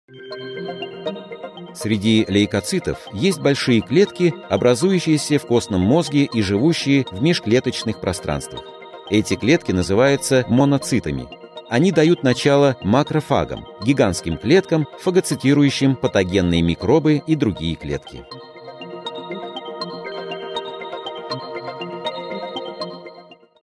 Среди лейкоцитов есть большие клетки, образующиеся в костном мозге и живущие в межклеточных пространствах. Эти клетки называются моноцитами. Они дают начало макрофагам, гигантским клеткам, фагоцитирующим патогенные микробы и другие клетки.